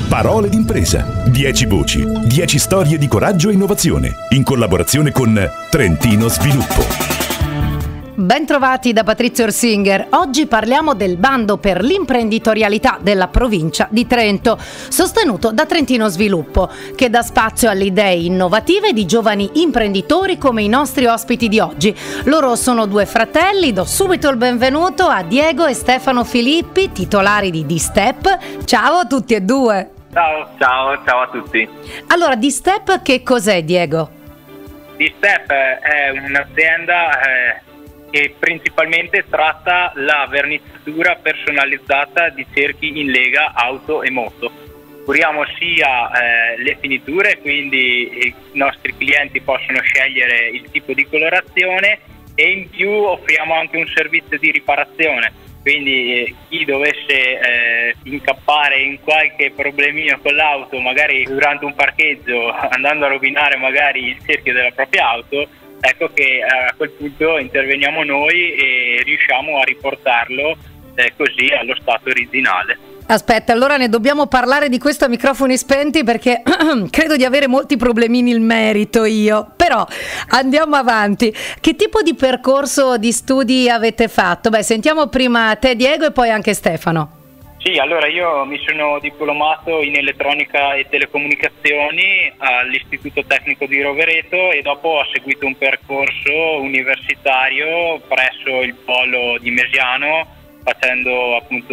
Parole d'impresa. 10 voci, 10 storie di coraggio e innovazione. In collaborazione con Trentino Sviluppo. Bentrovati da Patrizio Orsinger. Oggi parliamo del bando per l'imprenditorialità della provincia di Trento, sostenuto da Trentino Sviluppo, che dà spazio alle idee innovative di giovani imprenditori come i nostri ospiti di oggi. Loro sono due fratelli, do subito il benvenuto a Diego e Stefano Filippi, titolari di D-Step. Ciao a tutti e due. Ciao a tutti. Allora, D-Step che cos'è, Diego? D-Step è un'azienda che principalmente tratta la verniciatura personalizzata di cerchi in lega, auto e moto. Curiamo sia le finiture, quindi i nostri clienti possono scegliere il tipo di colorazione, e in più offriamo anche un servizio di riparazione, quindi chi dovesse incappare in qualche problemino con l'auto, magari durante un parcheggio, andando a rovinare magari il cerchio della propria auto, ecco che a quel punto interveniamo noi e riusciamo a riportarlo così allo stato originale. Aspetta, allora ne dobbiamo parlare di questo a microfoni spenti, perché credo di avere molti problemini in merito io, però andiamo avanti. Che tipo di percorso di studi avete fatto? Beh, sentiamo prima te, Diego, e poi anche Stefano. Sì, allora io mi sono diplomato in elettronica e telecomunicazioni all'Istituto Tecnico di Rovereto e dopo ho seguito un percorso universitario presso il Polo di Mesiano, facendo appunto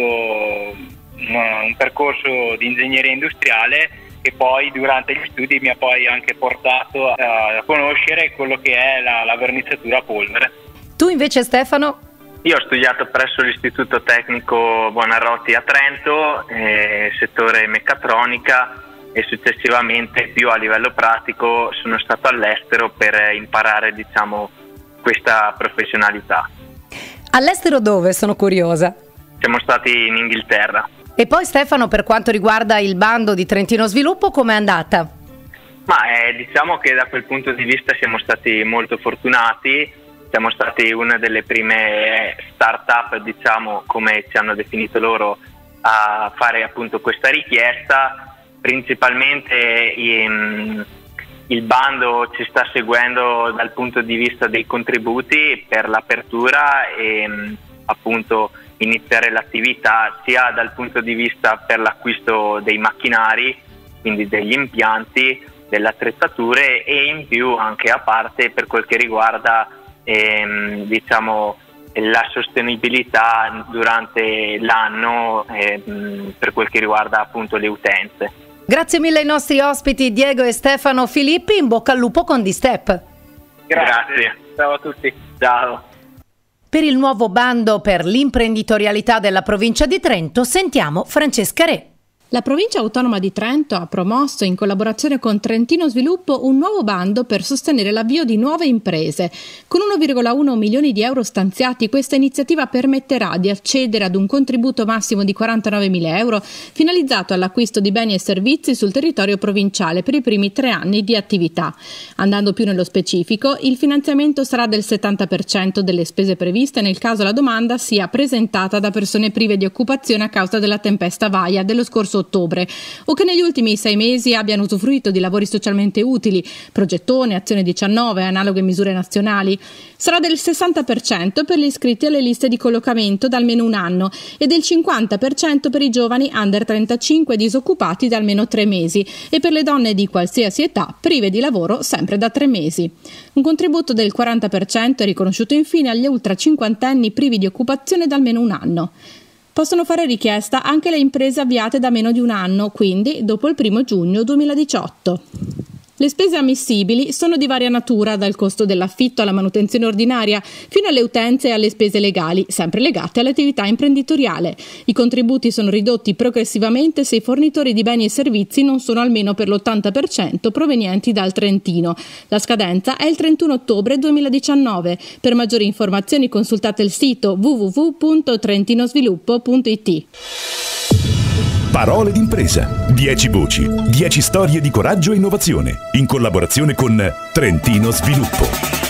un percorso di ingegneria industriale, che poi durante gli studi mi ha poi anche portato a conoscere quello che è la verniciatura a polvere. Tu invece, Stefano? Io ho studiato presso l'Istituto Tecnico Buonarroti a Trento, settore meccatronica, e successivamente più a livello pratico sono stato all'estero per imparare, questa professionalità. All'estero dove? Sono curiosa. Siamo stati in Inghilterra. E poi Stefano, per quanto riguarda il bando di Trentino Sviluppo, com'è andata? Ma diciamo che da quel punto di vista siamo stati molto fortunati. Siamo stati una delle prime start-up, come ci hanno definito loro, a fare appunto questa richiesta. Principalmente il bando ci sta seguendo dal punto di vista dei contributi per l'apertura e appunto iniziare l'attività, sia dal punto di vista per l'acquisto dei macchinari, quindi degli impianti, delle attrezzature, e in più anche a parte per quel che riguarda la sostenibilità durante l'anno, per quel che riguarda appunto le utenze. Grazie mille ai nostri ospiti Diego e Stefano Filippi, in bocca al lupo con D-Step. Grazie. Ciao a tutti. Ciao. Per il nuovo bando per l'imprenditorialità della provincia di Trento sentiamo Francesca Re. La Provincia Autonoma di Trento ha promosso, in collaborazione con Trentino Sviluppo, un nuovo bando per sostenere l'avvio di nuove imprese. Con 1,1 milioni di euro stanziati, questa iniziativa permetterà di accedere ad un contributo massimo di 49.000 euro finalizzato all'acquisto di beni e servizi sul territorio provinciale per i primi 3 anni di attività. Andando più nello specifico, il finanziamento sarà del 70% delle spese previste nel caso la domanda sia presentata da persone prive di occupazione a causa della tempesta Vaia dello scorso ottobre, o che negli ultimi 6 mesi abbiano usufruito di lavori socialmente utili, progettone, azione 19 e analoghe misure nazionali. Sarà del 60% per gli iscritti alle liste di collocamento da almeno 1 anno e del 50% per i giovani under 35 disoccupati da almeno 3 mesi e per le donne di qualsiasi età prive di lavoro sempre da 3 mesi. Un contributo del 40% è riconosciuto infine agli ultra cinquantenni privi di occupazione da almeno 1 anno. Possono fare richiesta anche le imprese avviate da meno di 1 anno, quindi dopo il 1 giugno 2018. Le spese ammissibili sono di varia natura, dal costo dell'affitto alla manutenzione ordinaria, fino alle utenze e alle spese legali, sempre legate all'attività imprenditoriale. I contributi sono ridotti progressivamente se i fornitori di beni e servizi non sono almeno per l'80% provenienti dal Trentino. La scadenza è il 31 ottobre 2019. Per maggiori informazioni consultate il sito www.trentinosviluppo.it. Parole d'impresa. 10 voci, 10 storie di coraggio e innovazione. In collaborazione con Trentino Sviluppo.